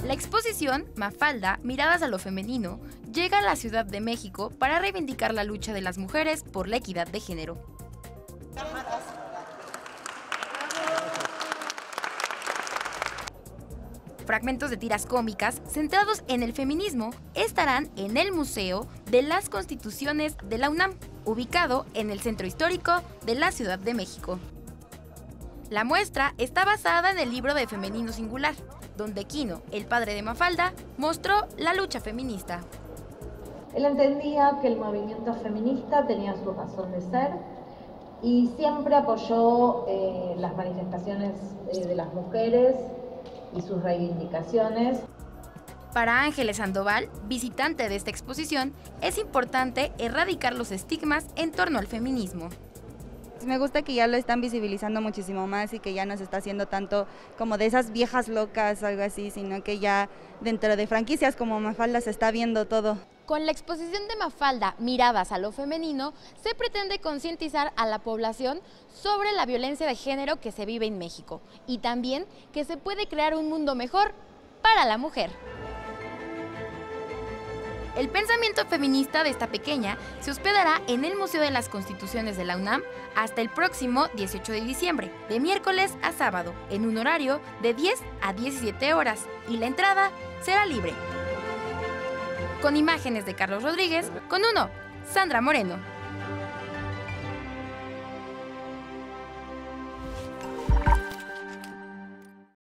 La exposición Mafalda, miradas a lo femenino, llega a la Ciudad de México para reivindicar la lucha de las mujeres por la equidad de género. Fragmentos de tiras cómicas centrados en el feminismo estarán en el Museo de las Constituciones de la UNAM, ubicado en el Centro Histórico de la Ciudad de México. La muestra está basada en el libro de Femenino Singular, donde Quino, el padre de Mafalda, mostró la lucha feminista. Él entendía que el movimiento feminista tenía su razón de ser y siempre apoyó las manifestaciones de las mujeres y sus reivindicaciones. Para Ángeles Sandoval, visitante de esta exposición, es importante erradicar los estigmas en torno al feminismo. Me gusta que ya lo están visibilizando muchísimo más y que ya no se está haciendo tanto como de esas viejas locas o algo así, sino que ya dentro de franquicias como Mafalda se está viendo todo. Con la exposición de Mafalda, miradas a lo femenino, se pretende concientizar a la población sobre la violencia de género que se vive en México y también que se puede crear un mundo mejor para la mujer. El pensamiento feminista de esta pequeña se hospedará en el Museo de las Constituciones de la UNAM hasta el próximo 18 de diciembre, de miércoles a sábado, en un horario de 10 a 17 horas, y la entrada será libre. Con imágenes de Carlos Rodríguez, con Sandra Moreno.